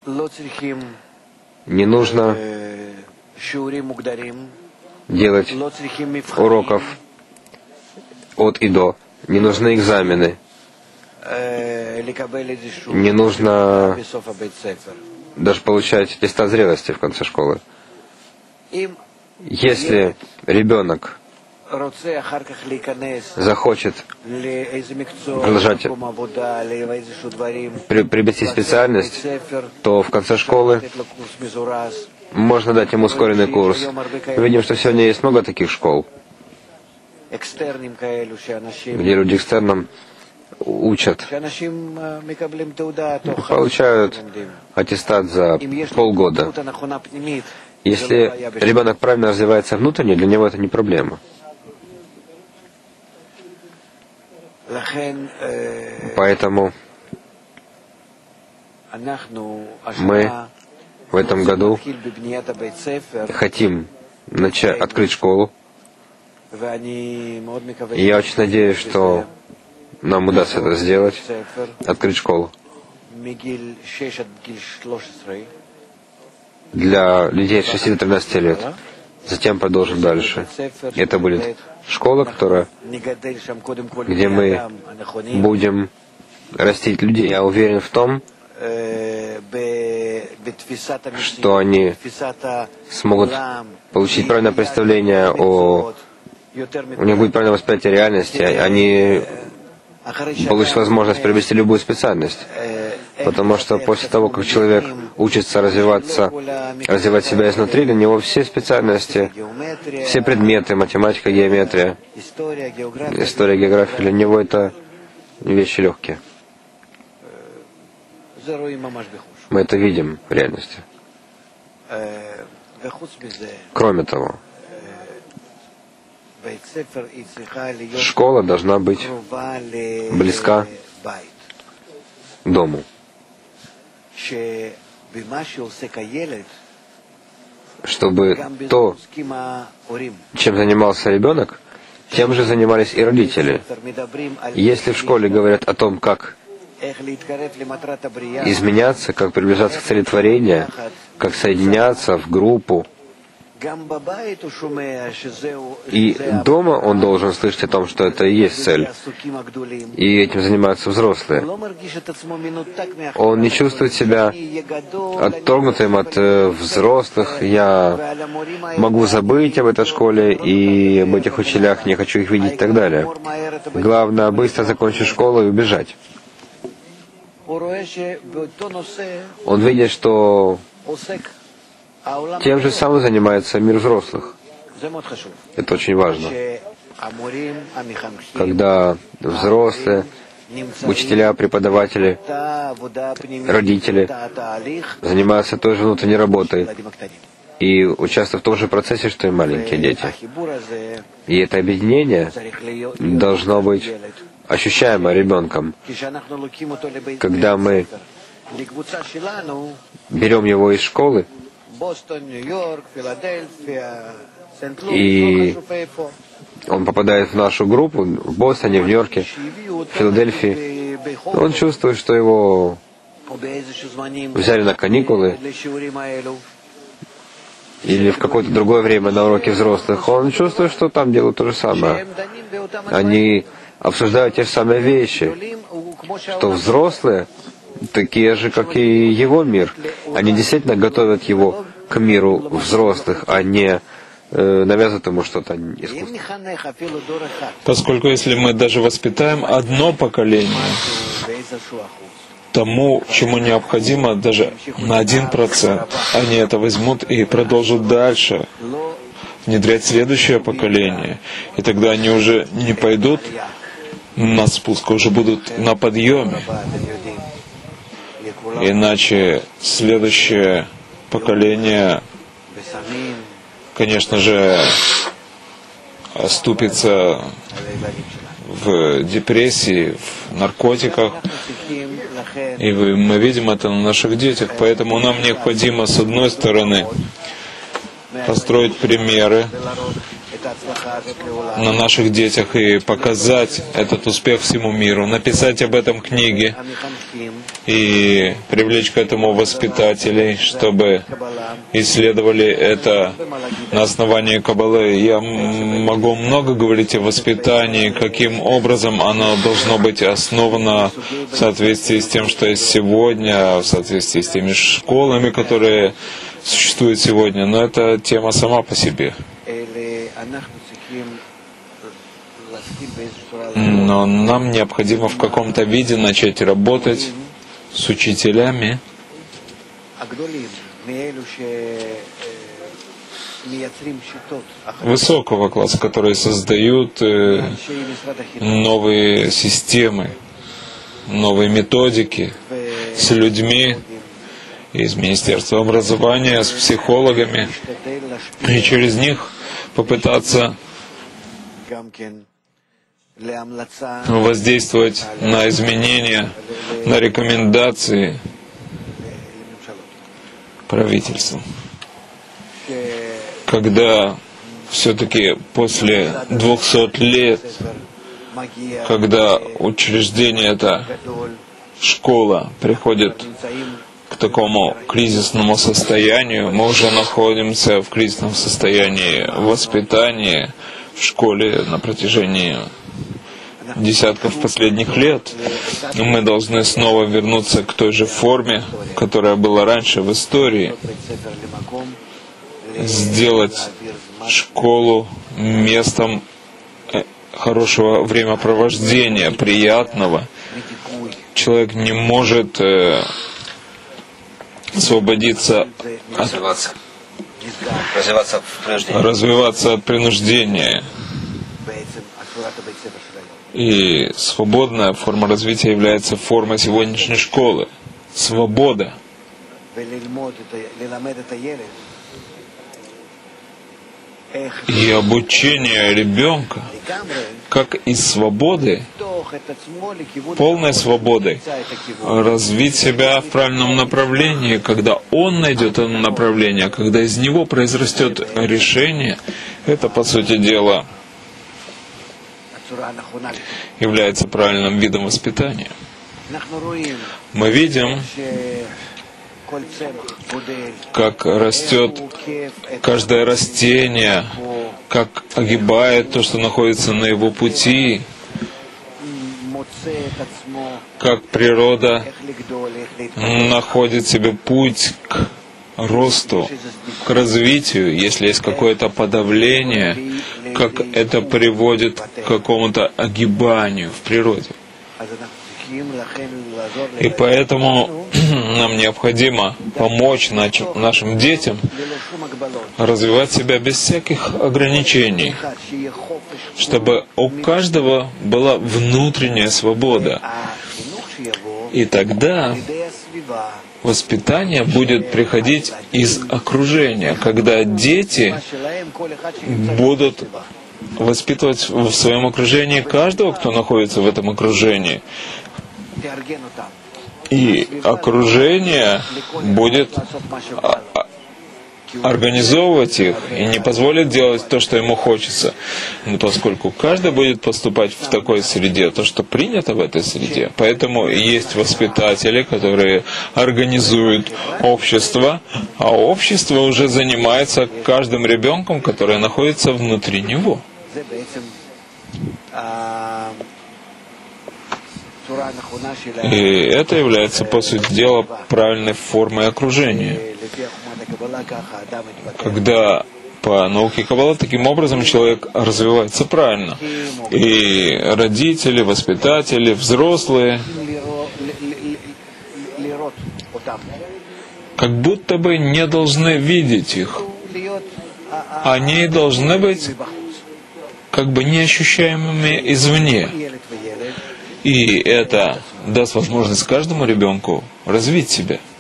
Не нужно делать уроков от и до. Не нужны экзамены. Не нужно даже получать аттестат зрелости в конце школы. Если ребенок захочет продолжать приобрести специальность, то в конце школы можно дать ему ускоренный курс. Мы видим, что сегодня есть много таких школ, где люди экстерном учат, получают аттестат за полгода. Если ребенок правильно развивается внутренне, для него это не проблема. Поэтому мы в этом году хотим открыть школу. И я очень надеюсь, что нам удастся это сделать, открыть школу для людей от 6 до 13 лет. Затем продолжим дальше. Это будет школа, где мы будем растить людей. Я уверен в том, что они смогут получить правильное представление у них будет правильное восприятие реальности, они получат возможность приобрести любую специальность. Потому что после того, как человек учится развивать себя изнутри, для него все специальности, все предметы, математика, геометрия, история, география, для него это вещи легкие. Мы это видим в реальности. Кроме того, школа должна быть близка к дому, чтобы то, чем занимался ребенок, тем же занимались и родители. Если в школе говорят о том, как изменяться, как приближаться к цели творения, как соединяться в группу, и дома он должен слышать о том, что это и есть цель. И этим занимаются взрослые. Он не чувствует себя отторгнутым от взрослых. Я могу забыть об этой школе и об этих учителях, не хочу их видеть и так далее. Главное, быстро закончить школу и убежать. Он видит, что тем же самым занимается мир взрослых. Это очень важно. Когда взрослые, учителя, преподаватели, родители занимаются той же внутренней работой и участвуют в том же процессе, что и маленькие дети. И это объединение должно быть ощущаемо ребенком. Когда мы берем его из школы, и он попадает в нашу группу в Бостоне, в Нью-Йорке, в Филадельфии, он чувствует, что его взяли на каникулы или в какое-то другое время на уроки взрослых. Он чувствует, что там делают то же самое. Они обсуждают те же самые вещи, что взрослые такие же, как и его мир. Они действительно готовят его к миру взрослых, а не навязывают ему что-то искусственное. Поскольку если мы даже воспитаем одно поколение тому, чему необходимо даже на 1%, они это возьмут и продолжат дальше внедрять следующее поколение. И тогда они уже не пойдут на спуск, уже будут на подъеме. Иначе следующее поколение, конечно же, оступится в депрессии, в наркотиках. И мы видим это на наших детях. Поэтому нам необходимо, с одной стороны, построить примеры на наших детях и показать этот успех всему миру, написать об этом книги, и привлечь к этому воспитателей, чтобы исследовали это на основании Каббалы. Я могу много говорить о воспитании, каким образом оно должно быть основано в соответствии с тем, что есть сегодня, в соответствии с теми школами, которые существуют сегодня, но это тема сама по себе. Но нам необходимо в каком-то виде начать работать с учителями, высокого класса, которые создают новые системы, новые методики, с людьми из Министерства образования, с психологами, и через них попытаться воздействовать на изменения, на рекомендации правительству. Когда все-таки после 200 лет, когда учреждение, эта школа, приходит к такому кризисному состоянию, мы уже находимся в кризисном состоянии воспитания в школе на протяжении десятков последних лет, мы должны снова вернуться к той же форме, которая была раньше в истории, сделать школу местом хорошего времяпровождения, приятного. Человек не может освободиться развиваться от принуждения. И свободная форма развития является формой сегодняшней школы. Свобода. И обучение ребенка, как из свободы, полной свободой, развить себя в правильном направлении, когда он найдет это направление, когда из него произрастет решение, это, по сути дела, является правильным видом воспитания. Мы видим, как растет каждое растение, как огибает то, что находится на его пути, как природа находит себе путь к росту, к развитию, если есть какое-то подавление, как это приводит к какому-то огибанию в природе. И поэтому нам необходимо помочь нашим детям развивать себя без всяких ограничений, чтобы у каждого была внутренняя свобода. И тогда воспитание будет приходить из окружения, когда дети будут воспитывать в своем окружении каждого, кто находится в этом окружении. И окружение будет организовывать их и не позволит делать то, что ему хочется. Но поскольку каждый будет поступать в такой среде, то, что принято в этой среде. Поэтому есть воспитатели, которые организуют общество, а общество уже занимается каждым ребенком, который находится внутри него. И это является, по сути дела, правильной формой окружения. Когда по науке Каббала таким образом человек развивается правильно. И родители, воспитатели, взрослые, как будто бы не должны видеть их. Они должны быть как бы неощущаемыми извне. И это даст возможность каждому ребенку развить себя.